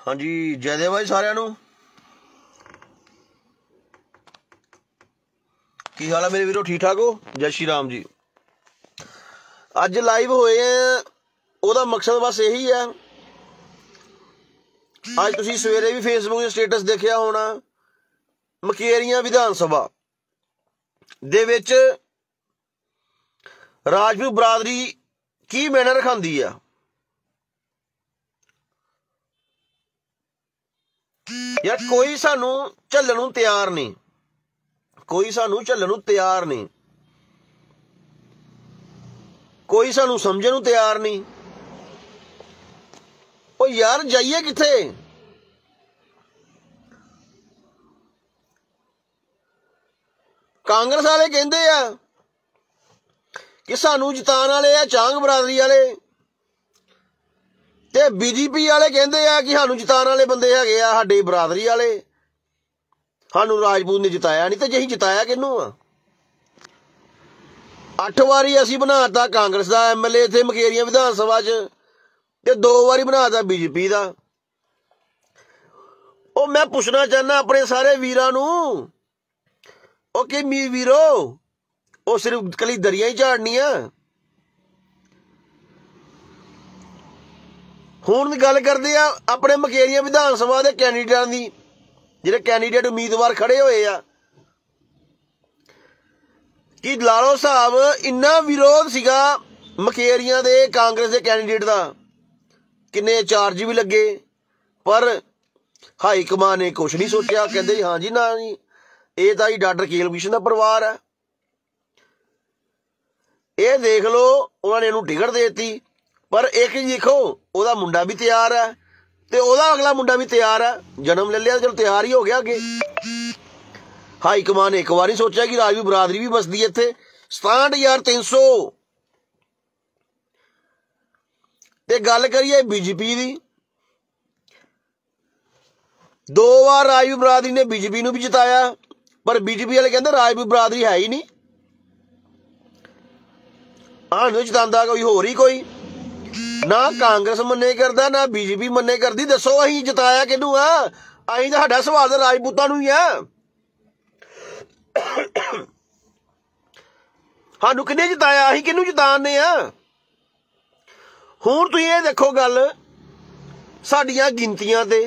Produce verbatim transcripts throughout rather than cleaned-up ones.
हाँ जी जयदेव भाई सारिਆਂ ਨੂੰ की हाल है मेरे वीरो ठीक ठाक हो जय श्री राम जी। अज लाइव होए हैं ओदा मकसद बस यही है अज तुसीं सवेरे भी फेसबुक से स्टेटस देखिया होना मकेरियां विधान सभा दे विच राजपूत बरादरी की मैनर रखांदी है। यार कोई सानू झल्लण नूं तैयार नहीं, कोई सानू झल्लण नूं तैयार नहीं, कोई सानू समझण नूं तैयार नहीं। ओ यार जाइए किथे? कांग्रेस वाले कहंदे आ कि सानू जिताण वाले आ चांग बरादरी वाले, ते बीजेपी वाले कहंदे आ कि सानू जिताण वाले बंदे हैगे आ साडी बरादरी वाले, सानू राजपूत ने जिताया नहीं। तो जे जिताया किनू आ? अठ वारी असी बनाता कांग्रेस का एम एल ए इत्थे मकेरियां विधान सभा च, ते दो वारी बनाता बीजेपी का। ओ मैं पुछना चाहना अपने सारे वीरां नूं, ओ कि मी वीरो ओ सिर्फ कली दरियां ही झाड़नियां। हुण गल करदे आ अपने मकेरियां विधान सभा के कैंडीडेटां दी, जिहड़े कैंडीडेट उम्मीदवार खड़े होए आ कि ला लो साहब इन्ना विरोध सीगा मकेरियां दे कांग्रेस के कैंडीडेट का, किन्ने चार्ज भी लगे, पर हाई कमान ने कुछ नहीं सोचा। कहते हाँ जी ना जी ये तो ही डॉक्टर केएल भूषण का परिवार है, ये देख लो उन्होंने इन्हू टिकट देती। पर एक ही देखो वह मुंडा भी तैयार है तो वह अगला मुंडा भी तैयार है, जन्म ले लिया चलो तैयार ही हो गया अगे। हाई कमान ने एक बार ही सोचा कि राजपूत बरादरी भी बसदी इत्थे सताहठ हजार तीन सौ। ते गल करिए बीजेपी की, दो बार राजपूत बरादरी ने बीजेपी नूं भी जिताया, पर बीजेपी वाले कहते राजपूत बरादरी है ही नहीं, आनू जितांदा कोई होर ही कोई। ना कांग्रेस मन्ने करदा ना बीजेपी मन्ने करदी। दसो असीं जिताया किनू आ? असीं तां साडा सवाल तां राजपूतां नूं ही आ। सानू किन्ने जिताया? असीं किनू जिताने आ? हुण तुसीं इह देखो गल साडीआं गिनतियां ते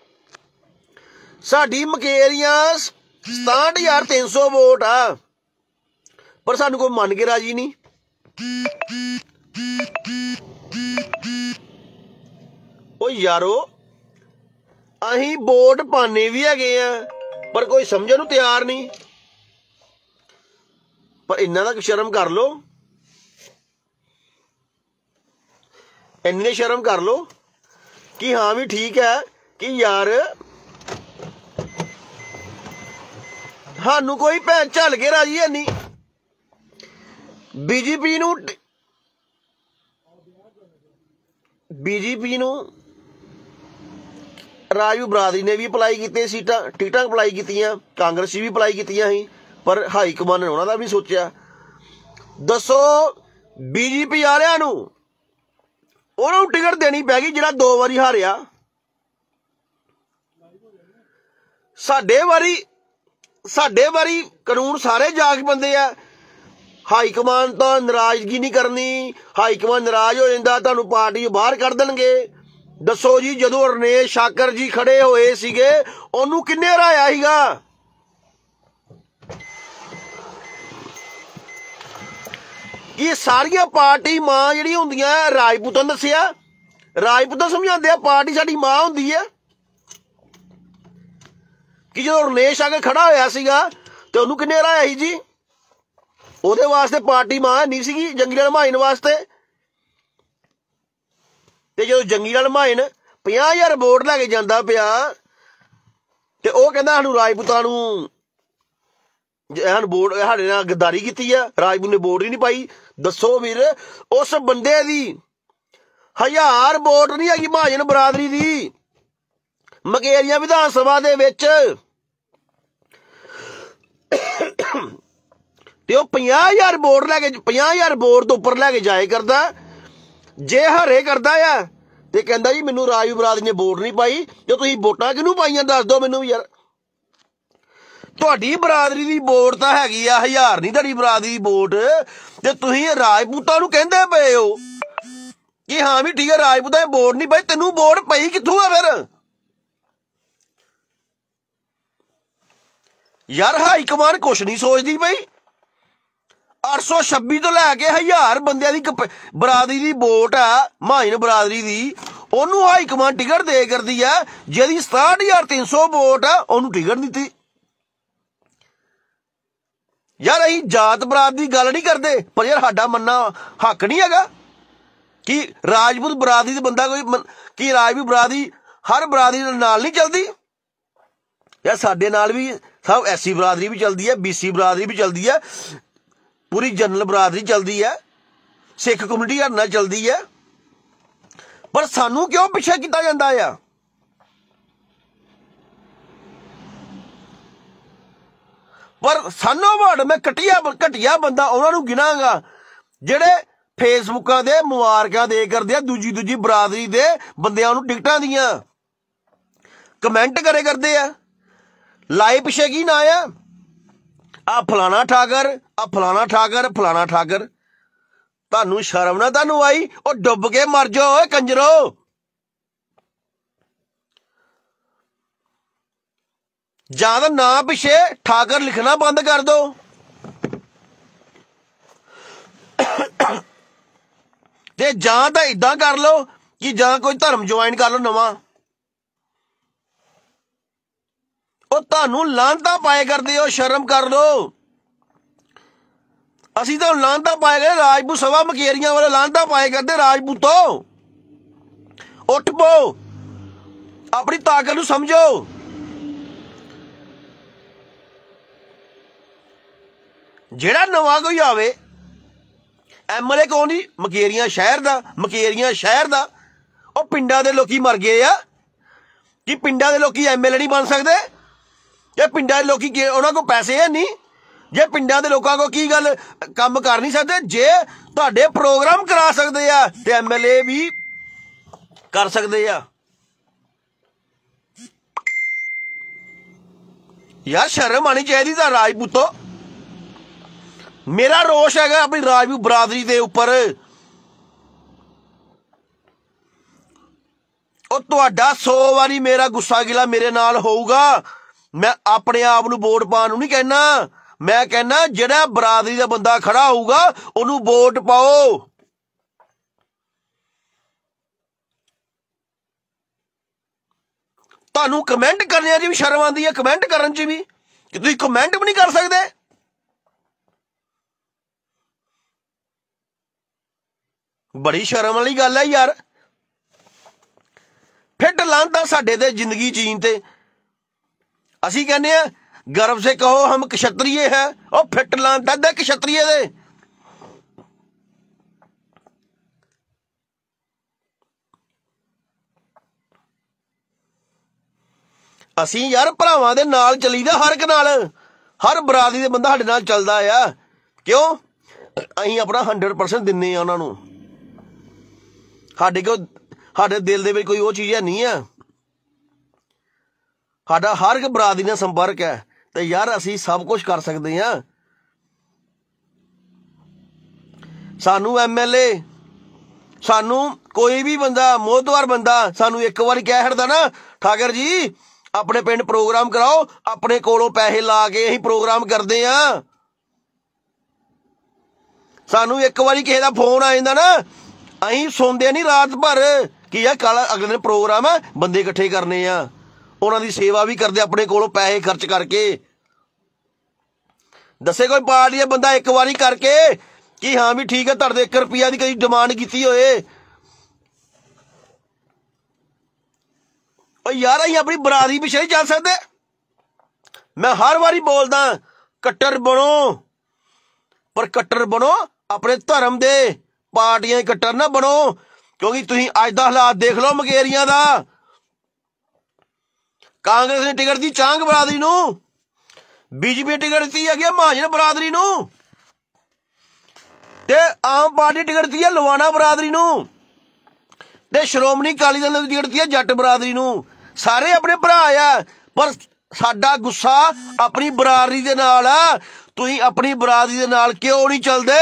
साडी मकेरियां सताहठ हजार तीन सौ वोट आ, पर सानू कोई मन के राजी नहीं। ओ यारो असीं वोट पाने भी हैगे आ, पर कोई समझण नूं तैयार नहीं। पर इन्ना तक शर्म कर लो, इन्नी शर्म कर लो कि हाँ भी ठीक है कि यार सानू कोई भैन झल के राजी है नहीं। बीजेपी नूं बीजेपी नूं राजपूत बरादरी ने भी अप्लाई कीते सीटां टिकटां अप्लाई कीतियां, कांग्रेस भी अप्लाई कीतियां ही, पर हाई कमान ने उन्हां दा भी सोचा। दसो बीजेपी वालियां नूं उन्हां नूं टिकट देनी पै गई जिहड़ा दो वारी हारिया। साडे वारी साडे वारी कानून सारे जाग बंदे आ। हाई कमान तो नाराजगी नहीं करनी, हाई कमान नाराज हो जाता तुहानूं पार्टी बाहर कढ़ देणगे। दसो जी जदों रनेश शाकर जी खड़े होए सीगे उहनूं किन्ने हराया सीगा? ये सारियां पार्टी मां जिहड़ी हुंदियां राजपूतां दस्सिया, राजपूतां समझांदे आ पार्टी साडी मां हुंदी है कि जो रनेश शाकर खड़ा होया सीगा ते उहनूं किन्ने हराया सी जी? ਉਹਦੇ वास्ते पार्टी मां नहीं सी जंगी लाल माइन वास्ते। ते जो जंगी लाल माइन पचास हजार वोट लैके जांदा पिया ते ओह कहंदा सानूं राजपूतां नूं सानूं वोट साडे नाल गद्दारी कीती है, राजपूत ने वोट ही नहीं पाई। दसो वीर उस बंदे दी हजार वोट नहीं हैगी महाजन बरादरी दी मकेरियां विधान सभा दे विच, ते ओह पचास हजार वोट लैके पचास हजार वोट तो उपर लैके जाए करदा। जे हरे करदा आ ਤੇ ਕਹਿੰਦਾ ਜੀ ਮੈਨੂੰ ਰਾਜੂ ਬਰਾਦਰੀ ਨੇ ਵੋਟ ਨਹੀਂ ਪਾਈ। ਤੇ ਤੁਸੀਂ ਵੋਟਾਂ ਕਿਹਨੂੰ ਪਾਈਆਂ ਦੱਸ ਦਿਓ ਮੈਨੂੰ ਯਾਰ। ਤੁਹਾਡੀ ਬਰਾਦਰੀ ਦੀ ਵੋਟ ਤਾਂ ਹੈਗੀ ਆ ਹਜ਼ਾਰ ਨਹੀਂ ਤੁਹਾਡੀ ਬਰਾਦਰੀ ਦੀ ਵੋਟ, ਤੇ ਤੁਸੀਂ ਰਾਜਪੂਤਾਂ ਨੂੰ ਕਹਿੰਦੇ ਪਏ ਹੋ ਕਿ ਹਾਂ ਵੀ ਠੀਕ ਹੈ ਰਾਜਪੂਤਾਂ ਦੀ ਵੋਟ ਨਹੀਂ ਪਾਈ। ਤੈਨੂੰ ਵੋਟ ਪਈ ਕਿੱਥੋਂ ਆ ਫਿਰ ਯਾਰ? ਹਾਈ ਕਮਾਨ ਕੁਛ ਨਹੀਂ ਸੋਚਦੀ ਪਈ। ਅੱਠ ਸੌ ਛੱਬੀ ਤੋਂ ਲੈ ਕੇ ਹਜ਼ਾਰ ਬੰਦਿਆਂ ਦੀ ਬਰਾਦਰੀ ਦੀ ਵੋਟ ਆ ਮਹਾਜਨ ਬਰਾਦਰੀ ਦੀ, ਉਹਨੂੰ ਹਾਈ ਕਮਾਨ ਟਿਕਟ ਦੇ ਕਰਦੀ ਆ। ਜਿਹਦੀ ਸਤਾਹਠ ਹਜ਼ਾਰ ਤਿੰਨ ਸੌ ਵੋਟ ਆ ਉਹਨੂੰ ਟਿਕਟ ਦਿੱਤੀ। ਯਾਰ ਅਸੀਂ ਜਾਤ ਬਰਾਤ ਦੀ ਗੱਲ ਨਹੀਂ ਕਰਦੇ, ਪਰ ਯਾਰ ਸਾਡਾ ਮੰਨਣਾ ਹੱਕ ਨਹੀਂ ਹੈਗਾ ਕਿ ਰਾਜਪੂਤ ਬਰਾਦਰੀ ਦੇ ਬੰਦਾ ਕੋਈ ਕਿ ਰਾਜਪੂਤ ਬਰਾਦਰੀ ਹਰ ਬਰਾਦਰੀ ਦੇ ਨਾਲ ਨਹੀਂ ਚੱਲਦੀ ਯਾਰ। ਸਾਡੇ ਨਾਲ ਵੀ ਸਭ ਐਸ ਸੀ ਬਰਾਦਰੀ ਵੀ ਚੱਲਦੀ ਹੈ, ਬੀ ਸੀ ਬਰਾਦਰੀ ਵੀ ਚੱਲਦੀ ਹੈ, ਪੂਰੀ ਜਨਰਲ ਬਰਾਦਰੀ ਚੱਲਦੀ ਹੈ, ਸਿੱਖ ਕਮਿਊਨਿਟੀ ਸਾਡੇ ਨਾਲ ਚੱਲਦੀ ਹੈ। ਪਰ ਸਾਨੂੰ ਕਿਉਂ ਪਿੱਛੇ ਕੀਤਾ ਜਾਂਦਾ ਆ? ਪਰ ਸਾਨੂੰ ਵੜ ਮੈਂ ਘਟੀਆ ਘਟੀਆ ਬੰਦਾ ਉਹਨਾਂ ਨੂੰ ਗਿਣਾਂਗਾ ਜਿਹੜੇ ਫੇਸਬੁੱਕਾਂ ਦੇ ਮੁਬਾਰਕਾਂ ਦੇ ਕਰਦੇ ਆ ਦੂਜੀ ਦੂਜੀ ਬਰਾਦਰੀ ਦੇ ਬੰਦਿਆਂ ਨੂੰ ਟਿਕਟਾਂ ਦੀਆਂ, ਕਮੈਂਟ ਕਰੇ ਕਰਦੇ ਆ। ਲਾਈਵ ਪਿੱਛੇ ਕੀ ਨਾ ਆ ਆ ਫਲਾਣਾ ਠਾਕਰ, ਆ ਫਲਾਣਾ ਠਾਕਰ, ਫਲਾਣਾ ਠਾਕਰ। ਤੁਹਾਨੂੰ ਸ਼ਰਮ ਨਾ ਤੁਹਾਨੂੰ ਆਈ? ਉਹ ਡੁੱਬ ਕੇ ਮਰ ਜਾਓ ਓਏ ਕੰਜਰੋ। ਜਾਂ ਤਾਂ ਨਾ ਪਿੱਛੇ ਠਾਕਰ ਲਿਖਣਾ ਬੰਦ ਕਰ ਦੋ, ਤੇ ਜਾਂ ਤਾਂ ਇਦਾਂ ਕਰ ਲਓ ਕਿ ਜਾਂ ਕੋਈ ਧਰਮ ਜੁਆਇਨ ਕਰ ਲਓ ਨਵਾਂ। ਉਹ ਤੁਹਾਨੂੰ ਲਾਂਤਾਂ ਪਾਏ ਕਰਦੇ ਹੋ, ਸ਼ਰਮ ਕਰ ਲਓ। ਅਸੀਂ ਤਾਂ ਲਾਂਤਾਂ ਪਾਏ ਕਰਦੇ ਰਾਜਪੂਤ ਸਭਾ ਮਕੇਰੀਆਂ ਵਾਲੇ ਲਾਂਤਾਂ ਪਾਏ ਕਰਦੇ। ਰਾਜਪੂਤੋ ਉੱਠ ਪੋ, ਆਪਣੀ ਤਾਕਤ ਨੂੰ ਸਮਝੋ। ਜਿਹੜਾ ਨਵਾਂ ਕੋਈ ਆਵੇ ਐਮ ਐਲ ਏ ਕੌਣ ਜੀ? ਮਕੇਰੀਆਂ ਸ਼ਹਿਰ ਦਾ, ਮਕੇਰੀਆਂ ਸ਼ਹਿਰ ਦਾ। ਉਹ ਪਿੰਡਾਂ ਦੇ ਲੋਕੀ ਮਰ ਗਏ ਆ ਕਿ ਪਿੰਡਾਂ ਦੇ ਲੋਕੀ ਐਮ ਐਲ ਏ ਨਹੀਂ ਬਣ ਸਕਦੇ? ਜੇ ਪਿੰਡਾਂ ਦੇ ਲੋਕੀ ਉਹਨਾਂ ਕੋਲ ਪੈਸੇ ਹੈ ਨਹੀਂ, ਜੇ ਪਿੰਡਾਂ ਦੇ ਲੋਕਾਂ ਕੋਲ ਕੀ ਗੱਲ ਕੰਮ ਕਰ ਨਹੀਂ ਸਕਦੇ? ਜੇ ਤੁਹਾਡੇ ਪ੍ਰੋਗਰਾਮ ਕਰਾ ਸਕਦੇ ਆ ਤੇ ਐਮ ਐਲ ਏ ਵੀ ਕਰ ਸਕਦੇ ਆ। ਯਾਰ ਸ਼ਰਮ ਆਣੀ ਚਾਹੀਦੀ ਤਾਂ ਰਾਜਪੂਤੋ। ਮੇਰਾ ਰੋਸ਼ ਹੈਗਾ ਆਪਣੀ ਰਾਜਪੂਤ ਬਰਾਦਰੀ ਦੇ ਉੱਪਰ। ਉਹ ਤੁਹਾਡਾ ਸੌ ਵਾਰੀ ਮੇਰਾ ਗੁੱਸਾ ਗਿਲਾ ਮੇਰੇ ਨਾਲ ਹੋਊਗਾ। ਮੈਂ ਆਪਣੇ ਆਪ ਨੂੰ ਵੋਟ ਪਾਉਣ ਨੂੰ ਨਹੀਂ ਕਹਿਣਾ, ਮੈਂ ਕਹਿਣਾ ਜਿਹੜਾ ਬਰਾਦਰੀ ਦਾ ਬੰਦਾ ਖੜਾ ਹੋਊਗਾ ਉਹਨੂੰ ਵੋਟ ਪਾਓ। ਤੁਹਾਨੂੰ ਕਮੈਂਟ ਕਰਨੇ 'ਚ ਵੀ ਸ਼ਰਮ ਆਉਂਦੀ ਹੈ, ਕਮੈਂਟ ਕਰਨ 'ਚ ਵੀ ਕਿ ਤੁਸੀਂ ਕਮੈਂਟ ਵੀ ਨਹੀਂ ਕਰ ਸਕਦੇ। ਬੜੀ ਸ਼ਰਮ ਵਾਲੀ ਗੱਲ ਹੈ ਯਾਰ। ਫਿੱਟ ਲਾਂਦਾ ਸਾਡੇ ਤੇ ਜ਼ਿੰਦਗੀ ਜੀਣ ਤੇ। ਅਸੀਂ ਕਹਿੰਦੇ ਆ गर्व से कहो हम क्षत्रिय है, और फिट लांदा दे क्षत्रिय दे। असी यार भरावां दे नाल चलीदा, हर एक नाल, हर बरादरी दे बंदा साडे नाल चलदा आ। क्यों? असीं अपना हंड्रेड परसेंट दिन्ने आ उन्हां नूं। साडे कोल साडे दिल दे विच कोई वो चीज़ है नहीं है। साडा हर एक बरादरी नाल संपर्क है, तो यार असी सब कुछ कर सकते हैं। सानू एम एल ए, सानू कोई भी बंदा मोहतवार बंदा सानू एक बार कह हटदा ना, ठाकर जी अपने पिंड प्रोग्राम कराओ, अपने कोलों पैसे ला के असीं प्रोग्राम करते हैं। सानू एक बार किसी का फोन आ जाता ना, असीं सौंदे नहीं रात भर कि यार कल अगले दिन प्रोग्राम है, बंदे इकट्ठे करने आ, उन्होंने सेवा भी करते अपने कोलों पैसे खर्च करके। दसे कोई पार्टी बंदा एक बार करके कि हाँ भी ठीक है तुहाडे एक रुपया की कई डिमांड की होए। यार असीं अपनी बरादरी पिछे नहीं चल सकते। मैं हर बारी बोलदा कट्टर बनो, पर कट्टर बनो अपने धर्म दे, पार्टियां कट्टर ना बनो। क्योंकि तुसीं अज दा हालात देख लो मकेरियां दा। कांग्रेस ने टिकट दी चांग बरादरी नूं, बीजेपी ने टिकट दी है महाजन बरादरी नूं, ते आम पार्टी टिकट दी है लवाना बरादरी नूं। ते श्रोमणी अकाली दल ने टिकट दिती जट बरादरी नूं। सारे अपने भरा आ, पर साडा गुस्सा अपनी बरादरी दे नाल आ। तुसीं अपनी बरादरी दे नाल क्यों नहीं चलदे?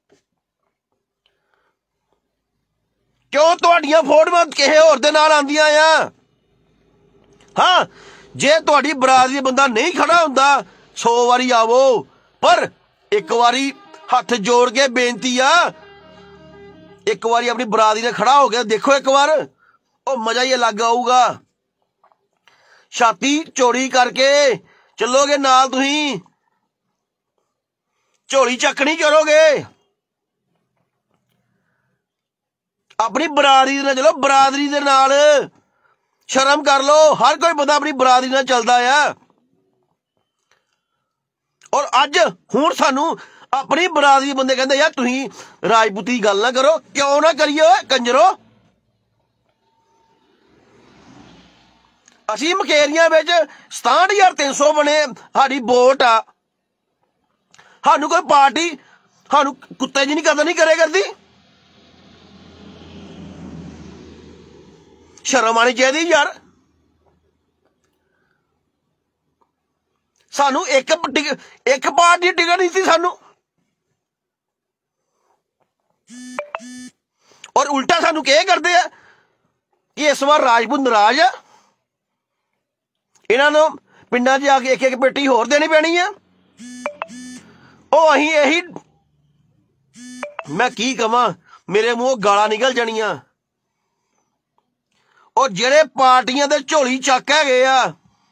क्यों तुहाडियां फोटोआं किसे होर दे नाल आंदियां आ? हाँ, जे तुहाडी बरादरी बंदा नहीं खड़ा हुंदा सौ वारी आवो, पर एक वारी हथ जोड़ के बेनती आ, एक बारी अपनी बरादरी ने खड़ा हो गया देखो एक बार, ओ मजा ही अलग आऊगा। छाती चौड़ी करके चलोगे नाल, तुसीं झोली चकनी करोगे। अपनी बरादरी दे नाल चलो, बरादरी दे नाल शर्म कर लो। हर कोई बंदा अपनी बरादरी नाल चलदा आ। और अज हुण सानू अपनी बरादरी बंदे कहते यार तुसीं राजपूती गल ना करो। क्यों ना करिए कंजरो? असीं मकेरियां विच सताहठ हजार तीन सौ बने, साडी वोट आ, सानू कोई पार्टी सानू कुत्ते जी नहीं कदर नहीं करे करदी। शर्म आनी चाहिए यार। सानू एक एक पार्टी टिकट दी थी सानू, और उल्टा सानू क्या करते हैं कि इस बार राजपूत नाराज है, इन्हों पिंडा च जाके एक एक पेटी होर देनी पैनी है। ओ अही यही मैं की कवां, मेरे मुंह गाला निकल जानियां। और जेड़े पार्टियां दे झोली चक है आ,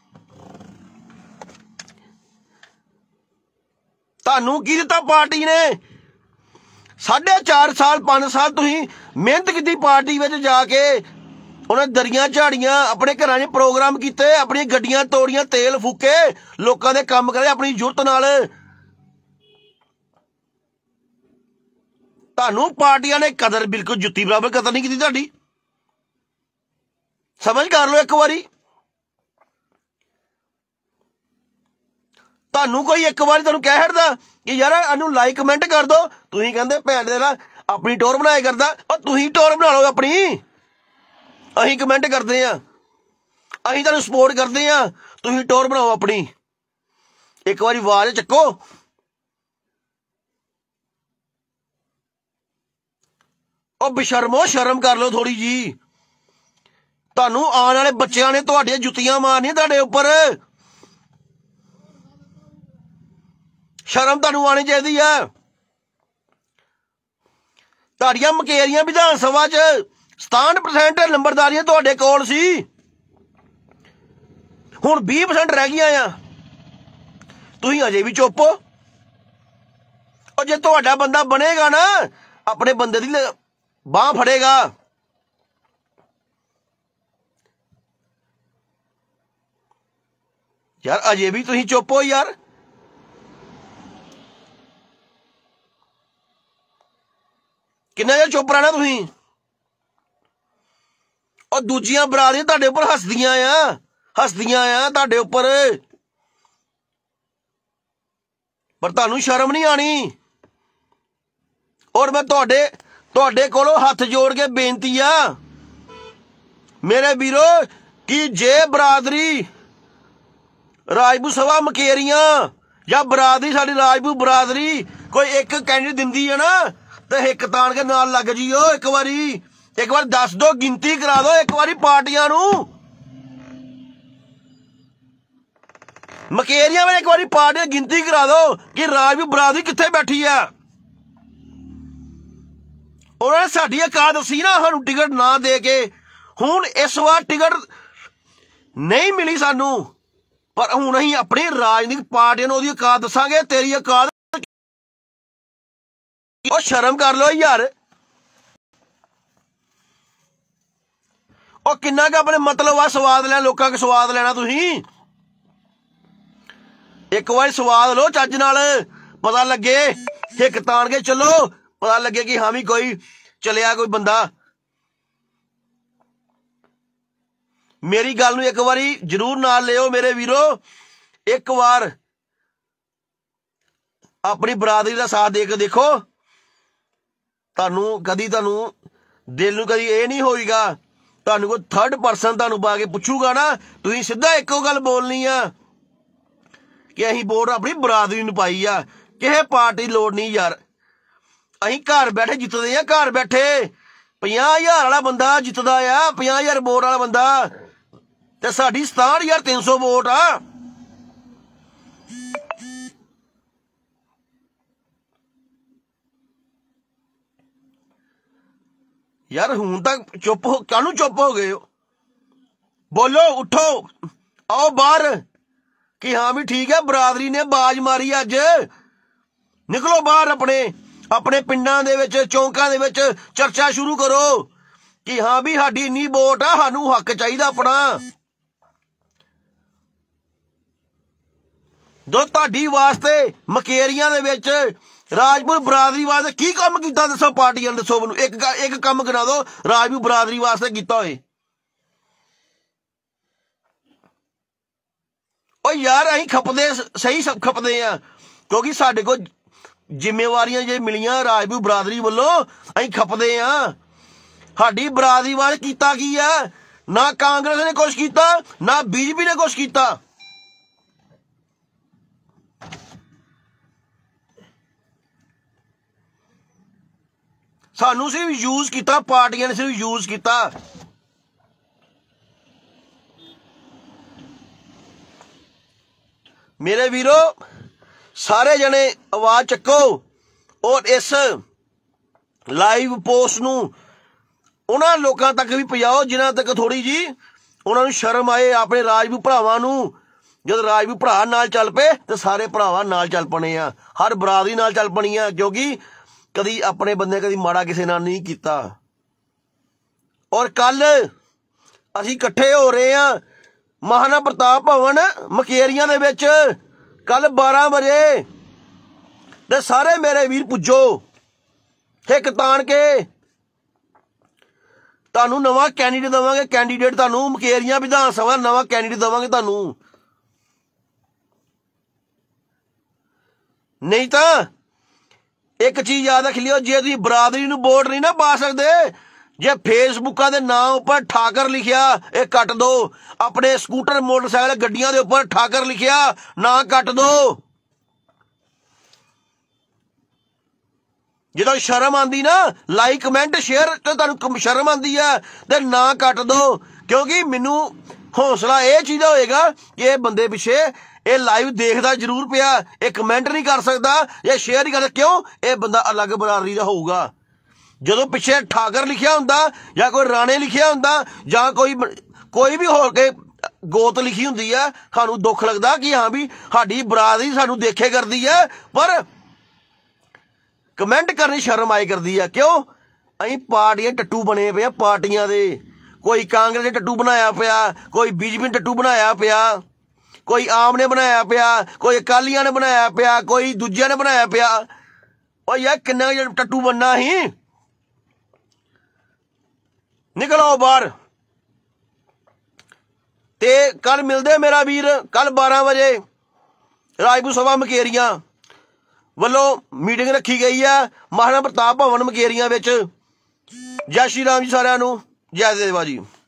तानू की दिता पार्टी ने? साढ़े चार साल पांच साल तुसीं मेहनत की पार्टी में जाके, उन्हें दरियां झाड़ियां, अपने घर च प्रोग्राम किए, अपनी गड्डियां तोड़ियां, तेल फूके, लोगों के काम करे अपनी जुरत नाल। तानू पार्टियां ने कदर बिल्कुल जुत्ती बराबर कदर नहीं की तुहाडी। समझ कर लो एक बारी। तानू कोई एक बारी तुहानू कह हटदा कि यार इनू लाइक कमेंट कर दो, तुसीं कहंदे भैन दे नाल अपनी टोर बनाया करदा। और तुसीं टोर बना लो अपनी, असीं कमेंट करते हैं, असीं तुहानू सपोर्ट करते हैं, तुसीं टोर बनाओ अपनी। एक बारी आवाज चक्को। और बेशर्मो शर्म कर लो थोड़ी जी। तुहानू आने वाले बच्चों ने तुहाडियां जुत्तियां मारनियां तुहाडे उपर। शर्म तुहानू आनी चाहिदी है। तुहाडियां मकेरियां विधान सभा च सताहठ परसेंट नंबरदारियां तुहाडे कोल सी, हुण बीस परसेंट रह गईयां आ। तुसीं अजे भी चुप हो। और जे तुहाडा बंदा बनेगा ना, अपने बंदे दी बांह फड़ेगा। यार अजे भी तुसीं चुप हो यार। किन्ना चिर चुप रहना तुसीं? और दूजियां बरादरियां तुहाडे उपर हसदियां आ, हसदियां आ तुहाडे उपर, पर तुहानू शर्म नहीं आनी। और मैं तुहाडे तुहाडे कोलों हथ जोड़ के बेनती आ मेरे वीरो, कि जे बरादरी राजपूत सभा मकेरियां या बरादरी साडी राजपूत बरादरी कोई एक कैंडिडेट दिंदी है ना, तो हिक तान के नाल लग जियो। एक बारी एक बार दस दो, गिनती करा दो एक बारी पार्टियां नू। मकेरियां में एक बारी पार्टियां गिनती करा दो कि राजपूत बरादरी कित्थे बैठी है। उन्होंने साडी औकात दसी ना, सानू टिकट ना दे के। हुण इस बार टिकट नहीं मिली सानू, पर हुण असीं अपनी राजनीतिक पार्टियां नूं ओहदी औकात दसांगे। तेरी औकात, ओ शर्म कर लो यार। ओ किन्ना क अपने मतलब आ स्वाद लेना, लोकां का स्वाद लेना तुसीं। एक बार स्वाद लो चज नाल, पता लगे हिक तान के चलो, पता लगे कि हाँ भी कोई चलिया कोई बंदा। मेरी गल नूं एक बारी जरूर नाल लियो मेरे वीरो। एक बार अपनी बरादरी का साथ दे के देखो, तुहानू कदी तुहानू दिल नूं कदी ये नहीं होएगा तुहानूं कोई थर्ड परसन तुहानूं पा के पुछूगा ना, तुसीं सीधा इक्को गल बोलनी आ कि असीं वोट अपनी बरादरी नूं पाई आ, किसे पार्टी दी लोड़ नहीं यार। असीं घर बैठे जितदे आ, घर बैठे पचास हज़ार वाला बंदा जितदा आ, पचास हज़ार वोट वाला बंदा ते साडी सताहठ हज़ार तीन सौ वोट आ। यार हुण तक चुप हो, कानू चुप हो गए हो? बोलो, उठो, आओ बाहर कि हाँ भी ठीक है बरादरी ने बाज मारी अज। निकलो बाहर, अपने अपने पिंडां दे विच चौंकां दे विच चर्चा शुरू करो कि हाँ भी साडी इन्नी वोट आ, सानू हक चाहिदा अपना। दो तुहाडी वास्ते मकेरियां दे विच राजपूत बरादरी वास्ते की काम कीता दसो, पार्टियां दसो मैनूं एक एक काम गिना दो राजपूत बरादरी वास्ते कीता होए। ओ यार असीं खपदे सही सब खपदे आ क्योंकि साडे कोल जिम्मेवारियां जे मिलियां राजपूत बरादरी वल्लों, असीं खपदे आ। साडी बरादरी वास्ते कीता की है? ना कांग्रेस ने कुछ कीता, ना बीजेपी ने कुछ कीता। सानू सिर्फ यूज किया, पार्टियां ने सिर्फ यूज किया। मेरे वीरो सारे जने आवाज चको और इस लाइव पोस्ट नू उन्हां लोकां तक भी पहुंचाओ जिन्हां तक थोड़ी जी उन्हां नू शर्म आए। अपने राजपूत भरावां नू जद राजपूत भरा नाल चल पे तो सारे भरावां नाल चल पने आ, हर बरादरी नाल चल पनी आ, क्योंकि कदी अपने बंदे कदी माड़ा किसी नाल नहीं कीता। और कल असीं इकट्ठे हो रहे हैं महाराणा प्रताप भवन मकेरियां दे विच कल बारह बजे ते सारे मेरे वीर पुज्जो हिक तान के तुहानू नवां कैंडीडेट देवांगे। कैंडीडेट तुहानू मकेरियां विधान सभा नवां कैंडीडेट देवांगे तुहानू, नहीं तां एक चीज याद रख लियो, जे तुसीं बरादरी नूं वोट नहीं ना पा सकदे, जे फेसबुक के नाम उपर ठाकर लिखिया ये कट दो, अपने स्कूटर मोटरसाइकिल गड्डियां दे उपर ठाकर लिखिया ना कट दो। जो शर्म आंदी ना लाइक कमेंट शेयर तो तुहानू शर्म आंदी है ते ना कट दो, क्योंकि मैनू हौसला ये चीज़ होएगा कि ये बंदे पिछे ये लाइव देखदा जरूर पिया, ये कमेंट नहीं कर सकता या शेयर नहीं कर सकता, क्यों ये बंदा अलग बरादरी का होऊगा। जो पिछे ठाकर लिखिया हुंदा या कोई राणे लिखिया हुंदा या कोई कोई भी होर के गोत लिखी हुंदी है, सानू दुख लगता कि हाँ भी साडी बरादरी सानू देखे करदी है, पर कमेंट करनी शर्म आए करदी है। क्यों? असीं पार्टियां टट्टू बने पे पार्टियां दे, कोई कांग्रेस ने टट्टू बनाया पिया, कोई बीजेपी ने टट्टू बनाया पिया, कोई आम ने बनाया पिया, कोई अकालियां ने बनाया पिया, कोई दूजिया ने बनाया पिया। और यार किन्ना टट्टू बनना ही, निकलो बाहर। ते कल मिलदे मेरा वीर, कल बारह बजे राजपूत सभा मकेरियां वल्लों मीटिंग रखी गई है महाराणा प्रताप भवन मकेरियां विच। जय श्री राम जी सारिआं नूं, जय देवा जी।